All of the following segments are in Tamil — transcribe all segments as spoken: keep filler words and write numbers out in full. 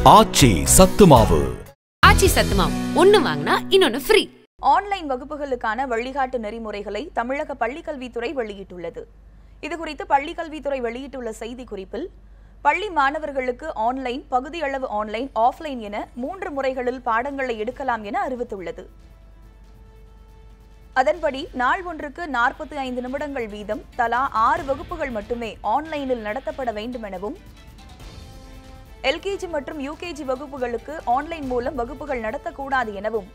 ஆச்சி சத்துமாவு. ஆச்சி சத்துமாவு ஒன்னு வாங்கினா இன்னொன்னு ஃப்ரீ. ஆன்லைன் வகுப்புகளுக்கான வழிகாட்டு நெறிமுறைகளை தமிழக பள்ளிக்கல்வித்துறை வெளியிட்டுள்ளது. இதுகுறித்து பள்ளிக்கல்வித்துறை வெளியிட்டுள்ள செய்தி குறிப்பில், பள்ளி மாணவர்களுக்கு ஆன்லைன், பகுதியளவு ஆன்லைன், ஆஃப்லைன் என மூன்று முறைகளில் பாடங்களை எடுக்கலாம் என அறிவித்துள்ளது. அதன்படி நாள் ஒன்றுக்கு நாற்பத்தி ஐந்து நிமிடங்கள் வீதம் தலா ஆறு வகுப்புகள் மட்டுமே ஆன்லைனில் நடத்தப்பட வேண்டும் எனவும், எல்கேஜி மற்றும் யூகேஜி வகுப்புகளுக்கு ஆன்லைன் மூலம் வகுப்புகள் நடத்தக்கூடாது எனவும்,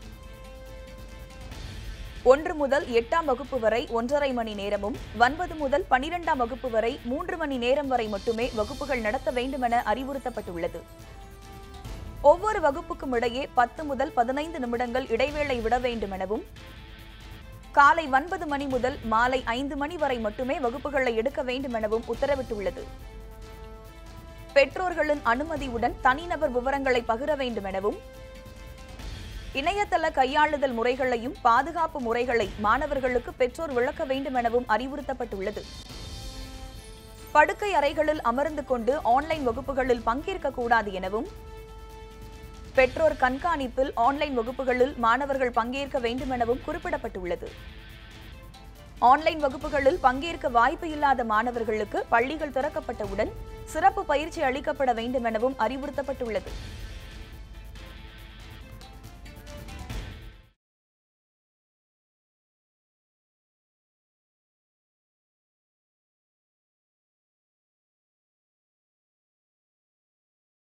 ஒன்று முதல் எட்டாம் வகுப்பு வரை ஒன்றரை மணி நேரமும், ஒன்பது முதல் பனிரெண்டாம் வகுப்பு வரை மூன்று மணி நேரம் வரை மட்டுமே வகுப்புகள் நடத்த வேண்டும் என அறிவுறுத்தப்பட்டுள்ளது. ஒவ்வொரு வகுப்புக்கும் இடையே பத்து முதல் பதினைந்து நிமிடங்கள் இடைவேளை விட வேண்டும் எனவும், காலை ஒன்பது மணி முதல் மாலை ஐந்து மணி வரை மட்டுமே வகுப்புகளை எடுக்க வேண்டும் எனவும் உத்தரவிட்டுள்ளது. பெற்றோர்களின் அனுமதியுடன் தனிநபர் விவரங்களை பகிர வேண்டும் எனவும், இணையதள கையாளுதல் முறைகளையும் பாதுகாப்பு முறைகளை மாணவர்களுக்கு பெற்றோர் விளக்க வேண்டும் எனவும் அறிவுறுத்தப்பட்டுள்ளது. படுக்கை அறைகளில் அமர்ந்து கொண்டு ஆன்லைன் வகுப்புகளில் பங்கேற்கக்கூடாது எனவும், பெற்றோர் கண்காணிப்பில் ஆன்லைன் வகுப்புகளில் மாணவர்கள் பங்கேற்க வேண்டும் எனவும் குறிப்பிடப்பட்டுள்ளது. ஆன்லைன் வகுப்புகளில் பங்கேற்க வாய்ப்பு இல்லாத மாணவர்களுக்கு பள்ளிகள் திறக்கப்பட்டவுடன் சிறப்பு பயிற்சி அளிக்கப்பட வேண்டும் எனவும் அறிவுறுத்தப்பட்டுள்ளது.